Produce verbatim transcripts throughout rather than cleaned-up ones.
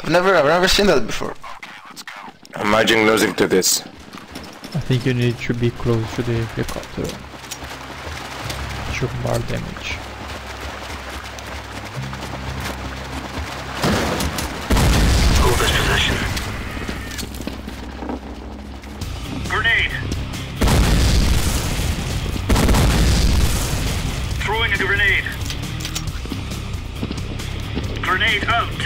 I've never, I've never seen that before. Imagine losing to this. I think you need to be close to the helicopter. Shock bar damage. Hold this position. Grenade! Throwing a grenade. Grenade out.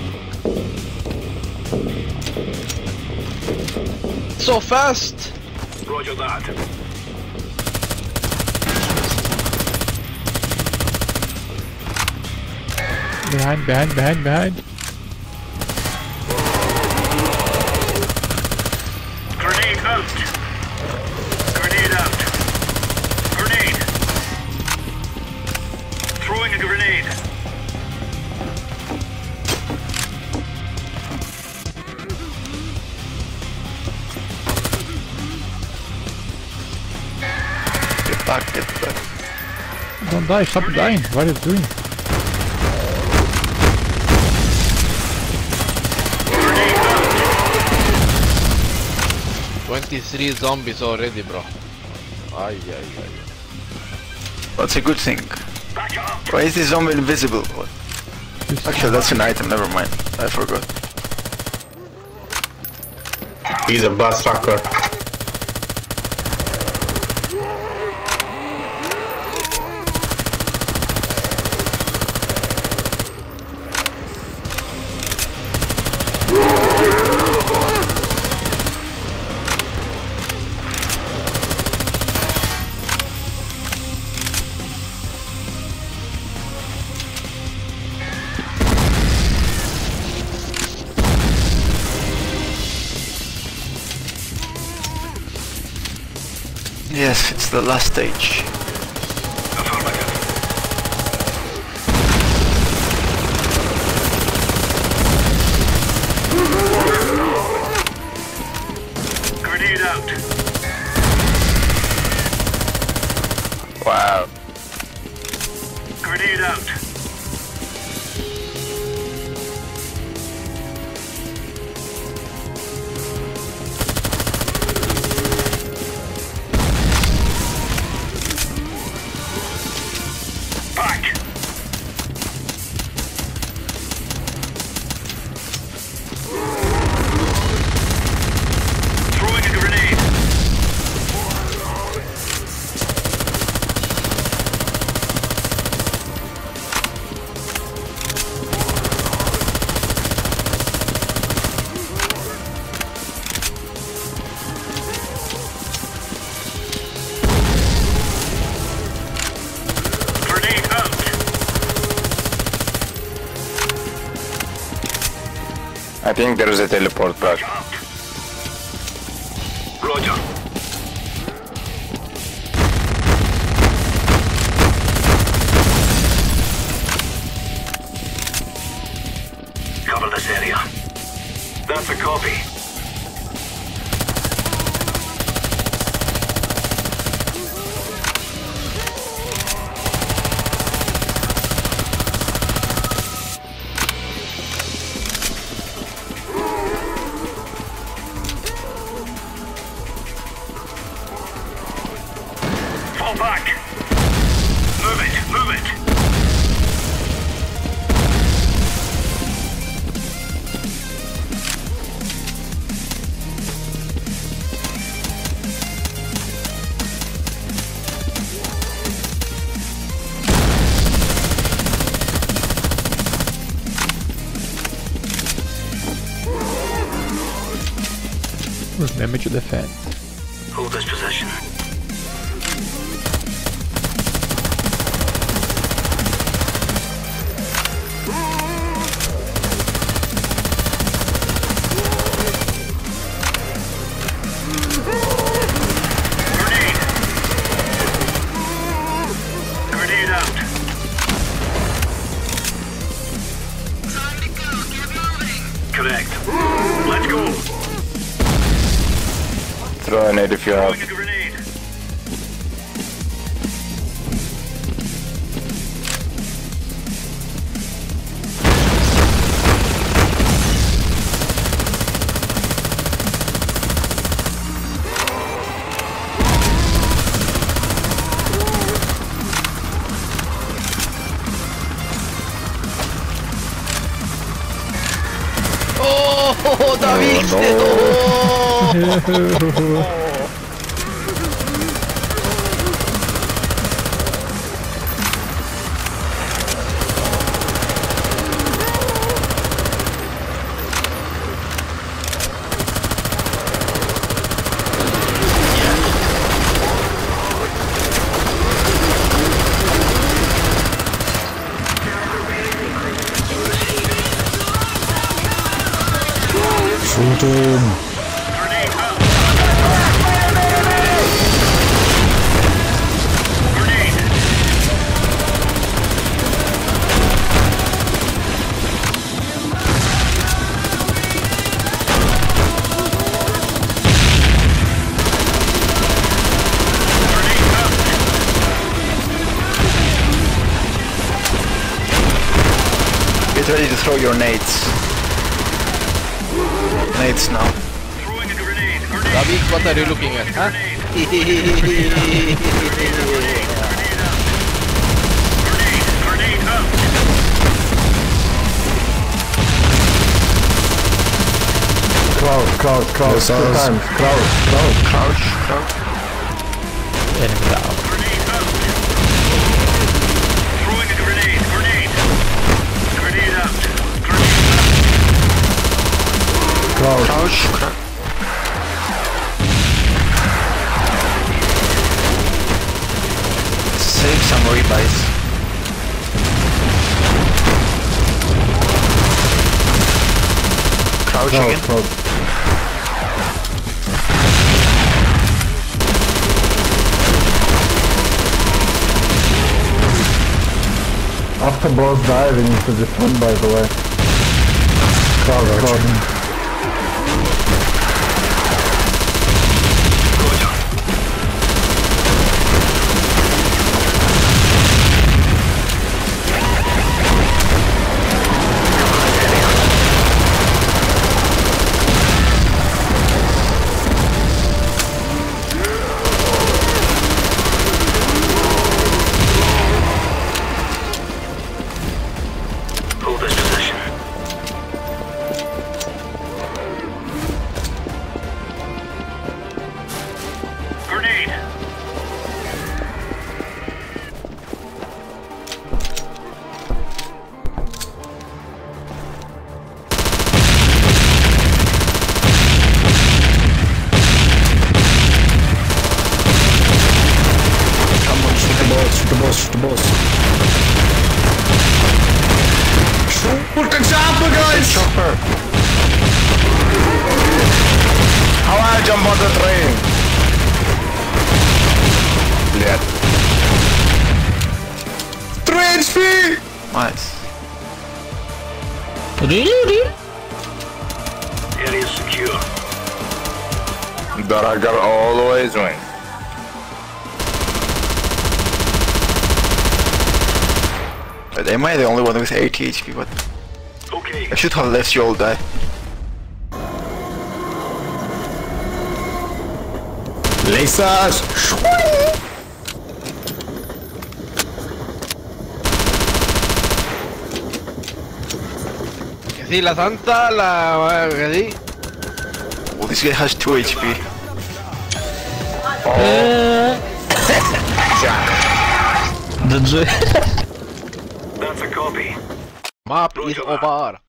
So fast! Roger that. Behind, behind, behind, behind. Grenade out. Grenade out. Grenade. Throwing a grenade. Get back, get back. Don't die, stop dying. What are you doing? Grenade out. twenty-three zombies already, bro. Ay, ay, ay. That's a good thing. Back up. Why is this zombie invisible? What? Actually, that's an item, never mind. I forgot. He's a bus sucker. Yes, it's the last stage. Grenade out. Wow. Grenade out. Back. Throwing a grenade. Grenade out. I think there is a teleport back. Out. Roger. Cover this area. That's a copy. Fall back. Move it, move it. Remember to defend. Hold this position. Grenade. Grenade out. Time to go. Get moving. Correct. Let's go. Throw a nade if you have. Throwing a grenade. Oh, da Viksten! Oh! Shoot him! Grenade out. Grenade. Grenade out. Get ready to throw your nades. Nades now. Throwing a grenade. Grenade. Davik, what are you looking at, huh? Grenade out. Grenade. Grenade out. Crouch, crouch, crouch, two times, crouch, crouch. Crouch, crouch. Enemy down. Grenade out. Throwing a grenade. Grenade. Grenade out. Grenade Crouch. Crouch, crouch. Save some rebuys. Crouch Crouch, again. crouch. After boss die, we need to defend, by the way. Crouch, crouch. Hold this position. Grenade. Come on, shoot the boss, shoot the boss, shoot the boss. Shoot the chopper, guys! Chopper! How I jump on the train? Yeah. three H P! Nice. Really? Area secure. Daragar always win. But am I the only one with eighty H P? What? Okay. I should have left you all die. Lasers! Que sí, la santa, la... que sí. Well, this guy has two H P. G G. That's a copy. Map is over.